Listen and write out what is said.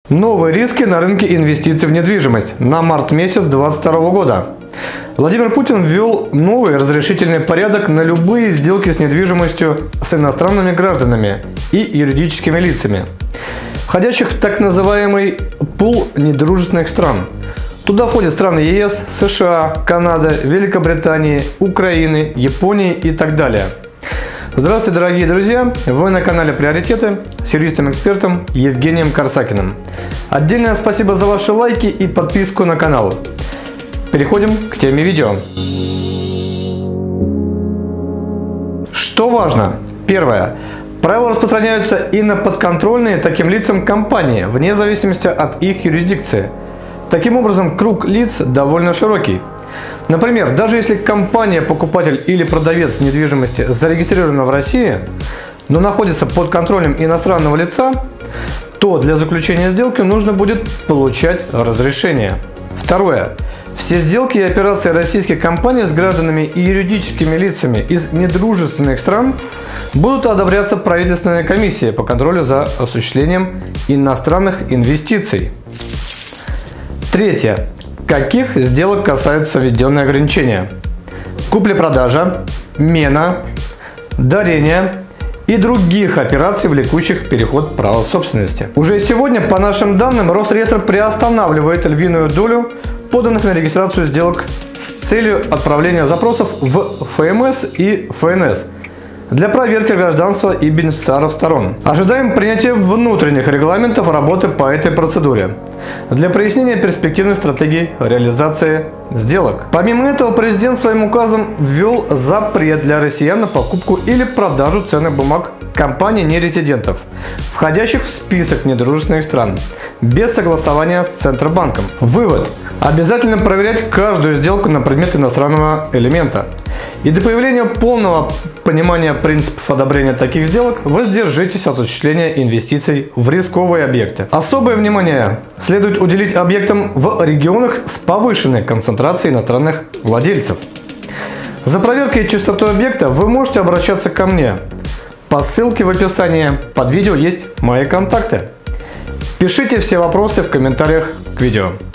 Новые риски на рынке инвестиций в недвижимость на март месяц 2022 года. Владимир Путин ввел новый разрешительный порядок на любые сделки с недвижимостью с иностранными гражданами и юридическими лицами, входящих в так называемый пул недружественных стран. Туда входят страны ЕС, США, Канада, Великобритании, Украины, Японии и так далее. Здравствуйте, дорогие друзья! Вы на канале «Приоритеты» с юристом-экспертом Евгением Корсакиным. Отдельное спасибо за ваши лайки и подписку на канал. Переходим к теме видео. Что важно? Первое. Правила распространяются и на подконтрольные таким лицам компании, вне зависимости от их юрисдикции. Таким образом, круг лиц довольно широкий. Например, даже если компания, покупатель или продавец недвижимости зарегистрирована в России, но находится под контролем иностранного лица, то для заключения сделки нужно будет получать разрешение. Второе. Все сделки и операции российских компаний с гражданами и юридическими лицами из недружественных стран будут одобряться правительственной комиссией по контролю за осуществлением иностранных инвестиций. Третье. Каких сделок касаются введенные ограничения? Купли-продажа, мена, дарения и других операций, влекущих переход права собственности. Уже сегодня, по нашим данным, Росреестр приостанавливает львиную долю поданных на регистрацию сделок с целью отправления запросов в ФМС и ФНС для проверки гражданства и бенефициаров сторон. Ожидаем принятия внутренних регламентов работы по этой процедуре для прояснения перспективных стратегий реализации сделок. Помимо этого, президент своим указом ввел запрет для россиян на покупку или продажу ценных бумаг компаний нерезидентов, входящих в список недружественных стран, без согласования с Центробанком. Вывод. Обязательно проверять каждую сделку на предмет иностранного элемента. И до появления полного понимания принципов одобрения таких сделок воздержитесь от осуществления инвестиций в рисковые объекты. Особое внимание следует уделить объектам в регионах с повышенной концентрацией иностранных владельцев. За проверкой чистоты объекта вы можете обращаться ко мне. По ссылке в описании под видео есть мои контакты. Пишите все вопросы в комментариях к видео.